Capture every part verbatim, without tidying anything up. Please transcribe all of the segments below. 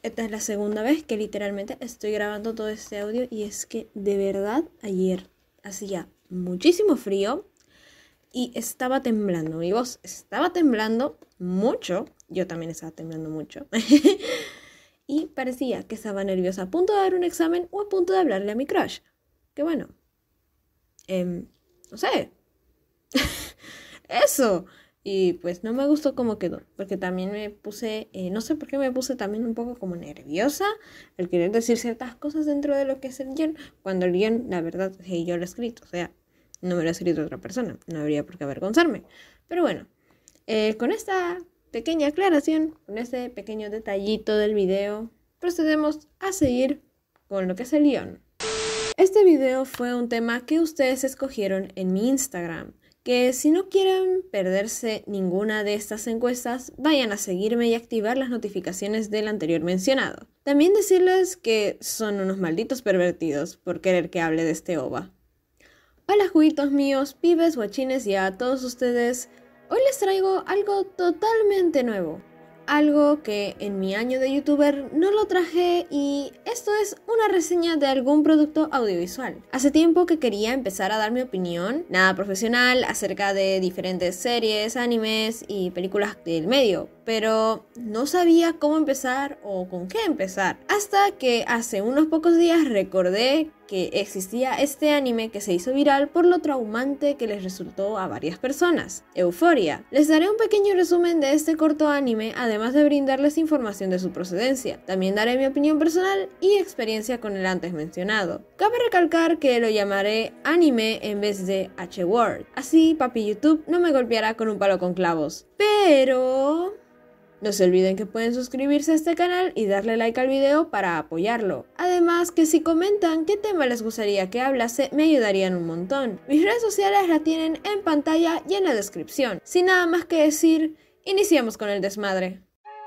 Esta es la segunda vez que literalmente estoy grabando todo este audio y es que de verdad ayer hacía muchísimo frío y estaba temblando. Mi voz estaba temblando mucho. Yo también estaba temblando mucho. Y parecía que estaba nerviosa a punto de dar un examen o a punto de hablarle a mi crush. Que bueno. Eh, no sé. Eso. Y pues no me gustó cómo quedó, porque también me puse, eh, no sé por qué me puse también un poco como nerviosa al querer decir ciertas cosas dentro de lo que es el guión, cuando el guión, la verdad, hey, yo lo he escrito, o sea, no me lo ha escrito otra persona, no habría por qué avergonzarme. Pero bueno, eh, con esta pequeña aclaración, con este pequeño detallito del video, procedemos a seguir con lo que es el guión. Este video fue un tema que ustedes escogieron en mi Instagram, que si no quieren perderse ninguna de estas encuestas, vayan a seguirme y activar las notificaciones del anterior mencionado. También decirles que son unos malditos pervertidos por querer que hable de este ova. Hola juguitos míos, pibes, guachines y a todos ustedes, hoy les traigo algo totalmente nuevo. Algo que en mi año de youtuber no lo traje y esto es una reseña de algún producto audiovisual. Hace tiempo que quería empezar a dar mi opinión, nada profesional, acerca de diferentes series, animes y películas del medio, pero no sabía cómo empezar o con qué empezar. Hasta que hace unos pocos días recordé que existía este anime que se hizo viral por lo traumante que les resultó a varias personas, Euphoria. Les daré un pequeño resumen de este corto anime, además de brindarles información de su procedencia. También daré mi opinión personal y experiencia con el antes mencionado. Cabe recalcar que lo llamaré anime en vez de H-word, así papi YouTube no me golpeará con un palo con clavos. Pero no se olviden que pueden suscribirse a este canal y darle like al video para apoyarlo. Además que si comentan qué tema les gustaría que hablase, me ayudarían un montón. Mis redes sociales las tienen en pantalla y en la descripción. Sin nada más que decir, iniciamos con el desmadre.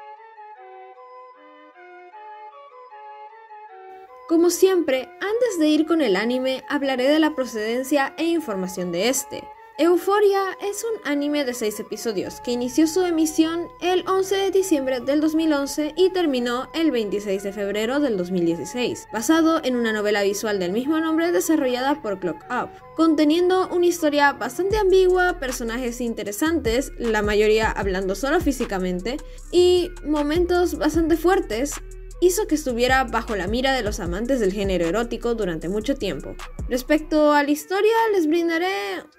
Como siempre, antes de ir con el anime, hablaré de la procedencia e información de este. Euphoria es un anime de seis episodios que inició su emisión el once de diciembre del dos mil once y terminó el veintiséis de febrero del dos mil dieciséis, basado en una novela visual del mismo nombre desarrollada por Clock Up, conteniendo una historia bastante ambigua, personajes interesantes, la mayoría hablando solo físicamente, y momentos bastante fuertes. Hizo que estuviera bajo la mira de los amantes del género erótico durante mucho tiempo. Respecto a la historia, les brindaré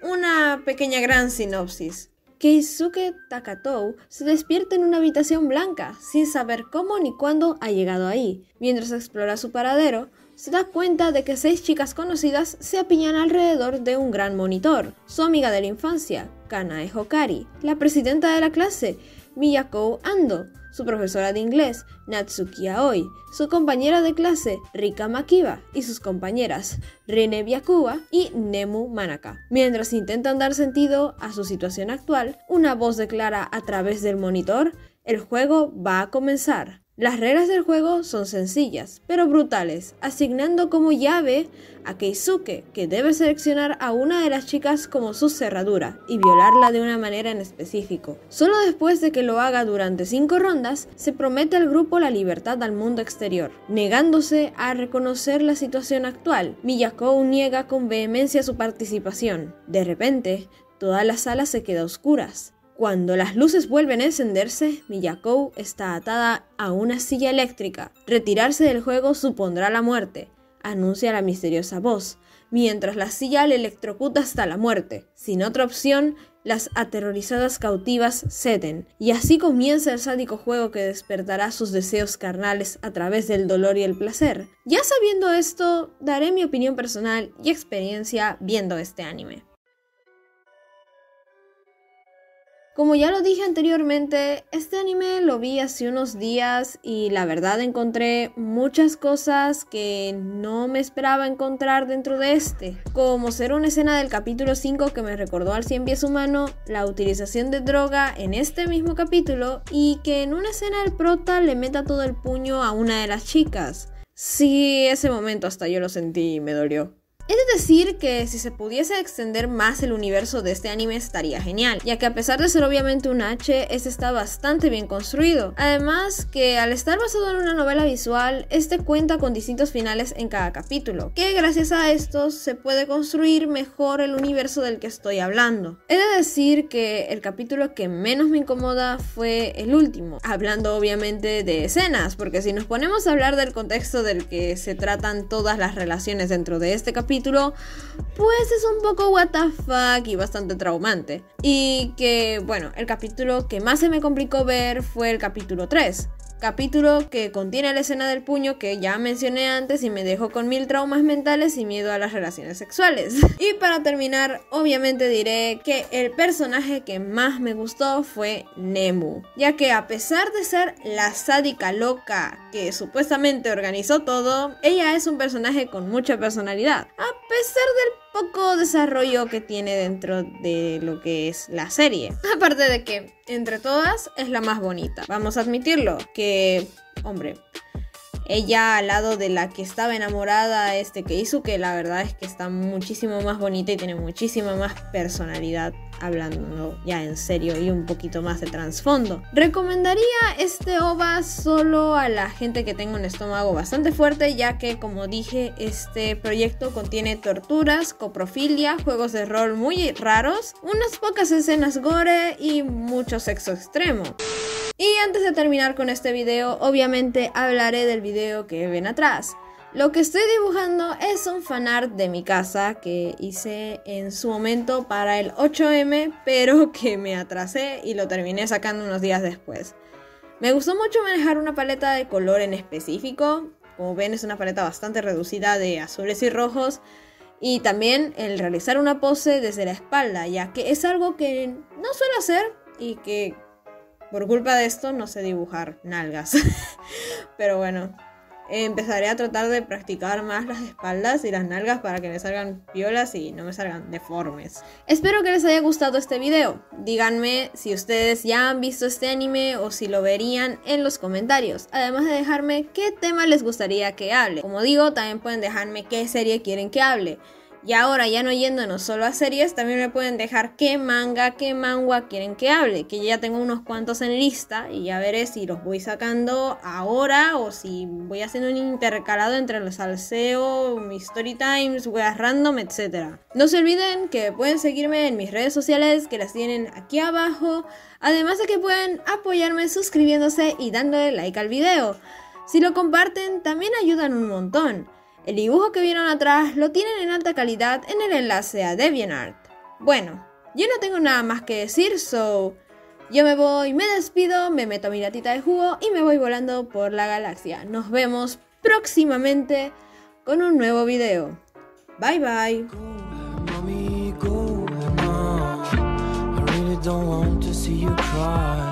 una pequeña gran sinopsis. Keisuke Takatou se despierta en una habitación blanca, sin saber cómo ni cuándo ha llegado ahí. Mientras explora su paradero, se da cuenta de que seis chicas conocidas se apiñan alrededor de un gran monitor. Su amiga de la infancia, Kanae Hokari, la presidenta de la clase, Miyako Ando, su profesora de inglés, Natsuki Aoi, su compañera de clase, Rika Makiba, y sus compañeras, Rene Byakuba y Nemu Manaka. Mientras intentan dar sentido a su situación actual, una voz declara a través del monitor: el juego va a comenzar. Las reglas del juego son sencillas, pero brutales, asignando como llave a Keisuke, que debe seleccionar a una de las chicas como su cerradura y violarla de una manera en específico. Solo después de que lo haga durante cinco rondas, se promete al grupo la libertad al mundo exterior. Negándose a reconocer la situación actual, Miyako niega con vehemencia su participación. De repente, toda la sala se queda a oscuras. Cuando las luces vuelven a encenderse, Miyako está atada a una silla eléctrica. Retirarse del juego supondrá la muerte, anuncia la misteriosa voz, mientras la silla le electrocuta hasta la muerte. Sin otra opción, las aterrorizadas cautivas ceden, y así comienza el sádico juego que despertará sus deseos carnales a través del dolor y el placer. Ya sabiendo esto, daré mi opinión personal y experiencia viendo este anime. Como ya lo dije anteriormente, este anime lo vi hace unos días y la verdad encontré muchas cosas que no me esperaba encontrar dentro de este. Como ser una escena del capítulo cinco que me recordó al cien pies humano, la utilización de droga en este mismo capítulo y que en una escena el prota le meta todo el puño a una de las chicas. Sí, ese momento hasta yo lo sentí y me dolió. He de decir que si se pudiese extender más el universo de este anime estaría genial, ya que a pesar de ser obviamente un H, este está bastante bien construido. Además que al estar basado en una novela visual, este cuenta con distintos finales en cada capítulo, que gracias a estos se puede construir mejor el universo del que estoy hablando. He de decir que el capítulo que menos me incomoda fue el último, hablando obviamente de escenas, porque si nos ponemos a hablar del contexto del que se tratan todas las relaciones dentro de este capítulo, pues es un poco what the fuck y bastante traumante. Y que, bueno, el capítulo que más se me complicó ver fue el capítulo tres. Capítulo que contiene la escena del puño que ya mencioné antes y me dejó con mil traumas mentales y miedo a las relaciones sexuales. Y para terminar, obviamente diré que el personaje que más me gustó fue Nemu, ya que a pesar de ser la sádica loca que supuestamente organizó todo, ella es un personaje con mucha personalidad, a pesar del poco desarrollo que tiene dentro de lo que es la serie. Aparte de que, entre todas, es la más bonita. Vamos a admitirlo, que, hombre, ella al lado de la que estaba enamorada, este Keisuke, la verdad es que está muchísimo más bonita y tiene muchísima más personalidad, hablando ya en serio y un poquito más de trasfondo. Recomendaría este O V A solo a la gente que tenga un estómago bastante fuerte, ya que, como dije, este proyecto contiene torturas, coprofilia, juegos de rol muy raros, unas pocas escenas gore y mucho sexo extremo. Y antes de terminar con este video, obviamente hablaré del video que ven atrás. Lo que estoy dibujando es un fanart de mi casa que hice en su momento para el ocho eme, pero que me atrasé y lo terminé sacando unos días después. Me gustó mucho manejar una paleta de color en específico. Como ven, es una paleta bastante reducida de azules y rojos. Y también el realizar una pose desde la espalda, ya que es algo que no suelo hacer y que por culpa de esto no sé dibujar nalgas. Pero bueno, empezaré a tratar de practicar más las espaldas y las nalgas para que me salgan piolas y no me salgan deformes. Espero que les haya gustado este video. Díganme si ustedes ya han visto este anime o si lo verían en los comentarios. Además de dejarme qué tema les gustaría que hable. Como digo, también pueden dejarme qué serie quieren que hable. Y ahora, ya no yéndonos solo a series, también me pueden dejar qué manga, qué manga quieren que hable. Que ya tengo unos cuantos en lista y ya veré si los voy sacando ahora o si voy haciendo un intercalado entre los salseo, mis story times, weas random, etcétera. No se olviden que pueden seguirme en mis redes sociales, que las tienen aquí abajo. Además de que pueden apoyarme suscribiéndose y dándole like al video. Si lo comparten, también ayudan un montón. El dibujo que vieron atrás lo tienen en alta calidad en el enlace a DeviantArt. Bueno, yo no tengo nada más que decir, so yo me voy, me despido, me meto mi latita de jugo y me voy volando por la galaxia. Nos vemos próximamente con un nuevo video. Bye bye. Go, mommy, go, I really don't want to see you cry.